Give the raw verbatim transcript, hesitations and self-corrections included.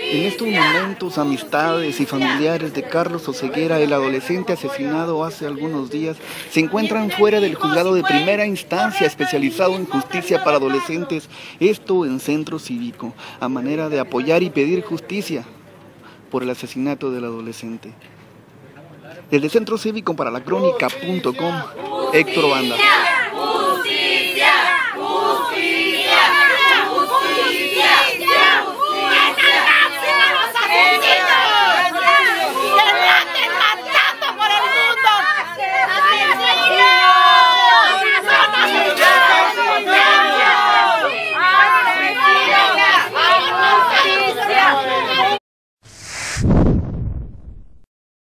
En estos momentos, amistades y familiares de Carlos Oseguera, el adolescente asesinado hace algunos días, se encuentran fuera del juzgado de primera instancia especializado en justicia para adolescentes, esto en Centro Cívico, a manera de apoyar y pedir justicia por el asesinato del adolescente. Desde Centro Cívico para la crónica punto com, Héctor Banda.